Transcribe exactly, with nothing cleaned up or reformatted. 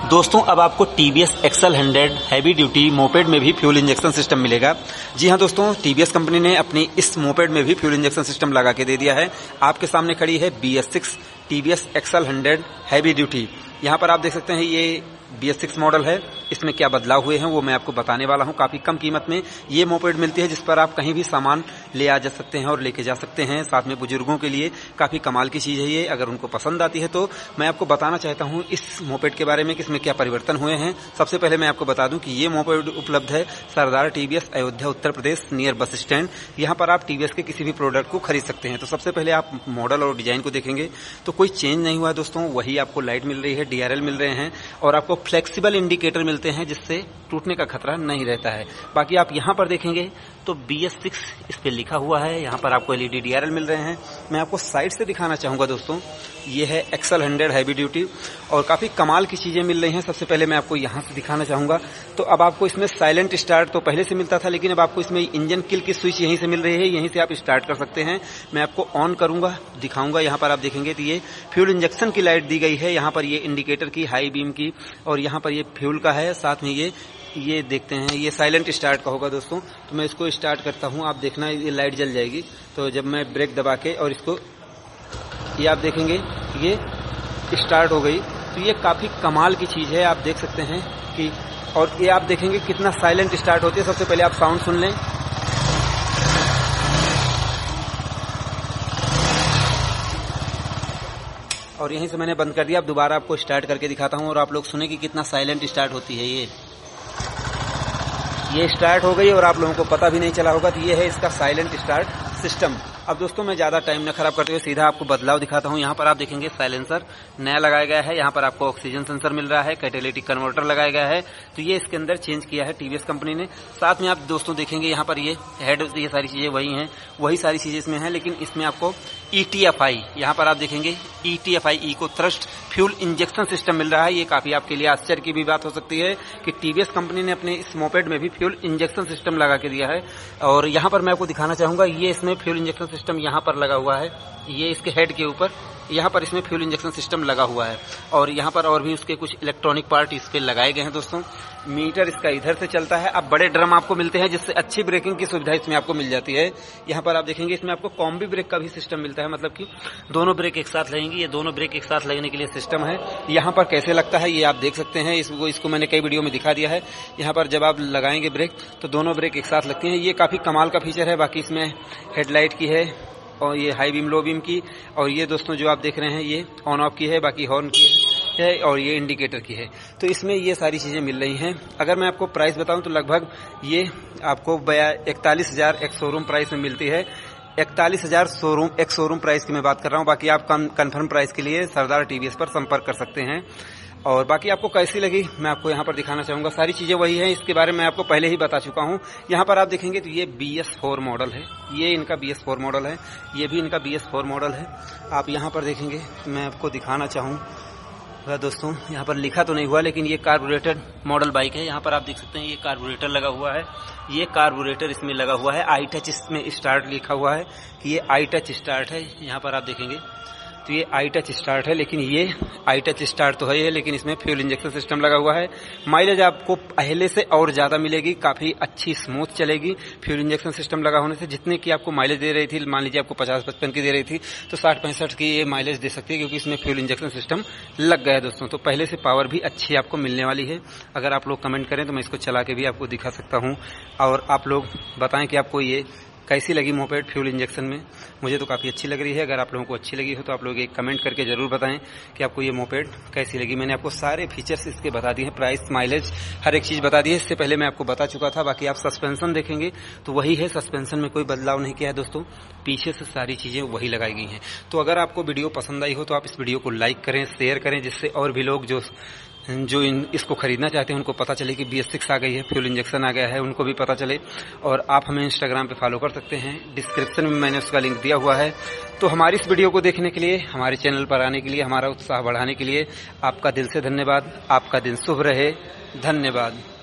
दोस्तों अब आपको T V S XL hundred heavy duty moped में भी फ्यूल इंजेक्शन सिस्टम मिलेगा। जी हां दोस्तों, टी वी एस कंपनी ने अपनी इस मोपेड में भी फ्यूल इंजेक्शन सिस्टम लगा के दे दिया है। आपके सामने खड़ी है B S six T V S XL hundred heavy duty. यहाँ पर आप देख सकते हैं ये बी एस सिक्स मॉडल है। इसमें क्या बदलाव हुए हैं वो मैं आपको बताने वाला हूं। काफी कम कीमत में ये मोपेड मिलती है जिस पर आप कहीं भी सामान ले आ जा सकते हैं और लेके जा सकते हैं। साथ में बुजुर्गों के लिए काफी कमाल की चीज है ये। अगर उनको पसंद आती है तो मैं आपको बताना चाहता हूं इस मोपेड के बारे में कि इसमें क्या परिवर्तन हुए हैं। सबसे पहले मैं आपको बता दूं कि ये मोपेड उपलब्ध है Sardar T V S Ayodhya Uttar Pradesh near bus stand. यहाँ पर आप टी वी एस के किसी भी प्रोडक्ट को खरीद सकते हैं। तो सबसे पहले आप मॉडल और डिजाइन को देखेंगे तो कोई चेंज नहीं हुआ है दोस्तों। वही आपको लाइट मिल रही है, डी आर एल मिल रहे हैं और आपको फ्लेक्सिबल इंडिकेटर मिलते हैं जिससे टूटने का खतरा नहीं रहता है। बाकी आप यहां पर देखेंगे तो बी एस सिक्स इस पे लिखा हुआ है। यहां पर आपको L E D D R L मिल रहे हैं। मैं आपको साइड से दिखाना चाहूंगा दोस्तों, ये है एक्सल हंड्रेड हैवी ड्यूटी और काफी कमाल की चीजें मिल रही हैं। सबसे पहले मैं आपको यहां से दिखाना चाहूंगा तो अब आपको इसमें साइलेंट स्टार्ट तो पहले से मिलता था, लेकिन अब आपको इसमें इंजन किल की स्विच यहीं से मिल रही है। यहीं से आप स्टार्ट कर सकते हैं। मैं आपको ऑन करूंगा, दिखाऊंगा। यहाँ पर आप देखेंगे तो ये फ्यूल इंजेक्शन की लाइट दी गई है। यहाँ पर ये इंडिकेटर की, हाई बीम की और यहाँ पर ये फ्यूल का है। साथ में ये ये देखते हैं ये साइलेंट स्टार्ट का होगा दोस्तों। तो मैं इसको स्टार्ट करता हूं, आप देखना ये लाइट जल जाएगी। तो जब मैं ब्रेक दबा के और इसको ये आप देखेंगे ये स्टार्ट हो गई। तो ये काफी कमाल की चीज है, आप देख सकते हैं कि और ये आप देखेंगे कितना साइलेंट स्टार्ट होती है। सबसे पहले आप साउंड सुन लें। और यहीं से मैंने बंद कर दिया। अब दोबारा आपको स्टार्ट करके दिखाता हूं और आप लोग सुने कि कितना साइलेंट स्टार्ट होती है। ये ये स्टार्ट हो गई और आप लोगों को पता भी नहीं चला होगा। तो ये है इसका साइलेंट स्टार्ट सिस्टम। अब दोस्तों मैं ज्यादा टाइम न खराब करते हुए सीधा आपको बदलाव दिखाता हूं। यहाँ पर आप देखेंगे साइलेंसर नया लगाया गया है। यहाँ पर आपको ऑक्सीजन सेंसर मिल रहा है, कैटालिटिक कन्वर्टर लगाया गया है। तो ये इसके अंदर चेंज किया है टी वी एस कंपनी ने। साथ में आप दोस्तों देखेंगे यहाँ पर ये हेड, ये सारी चीजें वही हैं, वही सारी चीजें इसमें हैं, लेकिन इसमें आपको ई टी एफ आई, यहाँ पर आप देखेंगे E T F I eco thrust fuel injection system मिल रहा है। ये काफी आपके लिए आश्चर्य की भी बात हो सकती है कि टी वी एस कंपनी ने अपने इस मोपेड में भी फ्यूल इंजेक्शन सिस्टम लगा के दिया है। और यहाँ पर मैं आपको दिखाना चाहूंगा, ये इसमें फ्यूल इंजेक्शन सिस्टम यहाँ पर लगा हुआ है। ये इसके हेड के ऊपर यहाँ पर इसमें फ्यूल इंजेक्शन सिस्टम लगा हुआ है और यहाँ पर और भी उसके कुछ इलेक्ट्रॉनिक पार्ट इस पे लगाए गए हैं दोस्तों। मीटर इसका इधर से चलता है। अब बड़े ड्रम आपको मिलते हैं जिससे अच्छी ब्रेकिंग की सुविधा इसमें आपको मिल जाती है। यहाँ पर आप देखेंगे इसमें आपको कॉम्बी ब्रेक का भी सिस्टम मिलता है, मतलब कि दोनों ब्रेक एक साथ लगेंगी। ये दोनों ब्रेक एक साथ लगने के लिए सिस्टम है। यहाँ पर कैसे लगता है ये आप देख सकते हैं। इसको इसको मैंने कई वीडियो में दिखा दिया है। यहाँ पर जब आप लगाएंगे ब्रेक तो दोनों ब्रेक एक साथ लगती हैं। ये काफी कमाल का फीचर है। बाकी इसमें हेडलाइट की है और ये हाई बीम लो बीम की, और ये दोस्तों जो आप देख रहे हैं ये ऑन ऑफ की है, बाकी हॉर्न की है और ये इंडिकेटर की है। तो इसमें ये सारी चीजें मिल रही हैं। अगर मैं आपको प्राइस बताऊं तो लगभग ये आपको इकतालीस हजार एक शोरूम प्राइस में मिलती है। इकतालीस हजार शोरूम एक शोरूम प्राइस की मैं बात कर रहा हूं। बाकी आप कंफर्म प्राइस के लिए सरदार टी वी एस पर संपर्क कर सकते हैं। और बाकी आपको कैसी लगी मैं आपको यहाँ पर दिखाना चाहूंगा। सारी चीजें वही हैं, इसके बारे में मैं आपको पहले ही बता चुका हूँ। यहाँ पर आप देखेंगे तो ये बी एस फोर मॉडल है। ये इनका बी एस फोर मॉडल है, ये भी इनका बी एस फोर मॉडल है। आप यहाँ पर देखेंगे, मैं आपको दिखाना चाहूँ दोस्तों, यहाँ पर लिखा तो नहीं हुआ लेकिन ये कार्बोरेटर मॉडल बाइक है। यहाँ पर आप देख सकते हैं ये कार्बोरेटर लगा हुआ है। ये कार्बोरेटर इसमें लगा हुआ है। आई टच इसमें स्टार्ट लिखा हुआ है कि ये आई टच स्टार्ट है। यहाँ पर आप देखेंगे तो ये आई टच स्टार्ट है, लेकिन ये आई टच स्टार्ट तो है ये, लेकिन इसमें फ्यूल इंजेक्शन सिस्टम लगा हुआ है। माइलेज आपको पहले से और ज्यादा मिलेगी, काफी अच्छी स्मूथ चलेगी। फ्यूल इंजेक्शन सिस्टम लगा होने से जितने की आपको माइलेज दे रही थी, मान लीजिए आपको पचास पचपन की दे रही थी तो साठ पैंसठ की ये माइलेज दे सकती है, क्योंकि इसमें फ्यूल इंजेक्शन सिस्टम लग गया है दोस्तों। तो पहले से पावर भी अच्छी आपको मिलने वाली है। अगर आप लोग कमेंट करें तो मैं इसको चला के भी आपको दिखा सकता हूँ और आप लोग बताएं कि आपको ये कैसी लगी मोपेड फ्यूल इंजेक्शन में। मुझे तो काफी अच्छी लग रही है। अगर आप लोगों को अच्छी लगी हो तो आप लोग एक कमेंट करके जरूर बताएं कि आपको ये मोपेड कैसी लगी। मैंने आपको सारे फीचर्स इसके बता दिए हैं, प्राइस, माइलेज, हर एक चीज बता दी है। इससे पहले मैं आपको बता चुका था। बाकी आप सस्पेंशन देखेंगे तो वही है, सस्पेंशन में कोई बदलाव नहीं किया है दोस्तों। पीछे से सारी चीजें वही लगाई गई हैं। तो अगर आपको वीडियो पसंद आई हो तो आप इस वीडियो को लाइक करें, शेयर करें, जिससे और भी लोग जो जो इन इसको खरीदना चाहते हैं उनको पता चले कि बी एस सिक्स आ गई है, फ्यूल इंजेक्शन आ गया है, उनको भी पता चले। और आप हमें इंस्टाग्राम पे फॉलो कर सकते हैं, डिस्क्रिप्शन में मैंने उसका लिंक दिया हुआ है। तो हमारी इस वीडियो को देखने के लिए, हमारे चैनल पर आने के लिए, हमारा उत्साह बढ़ाने के लिए आपका दिल से धन्यवाद। आपका दिन शुभ रहे। धन्यवाद।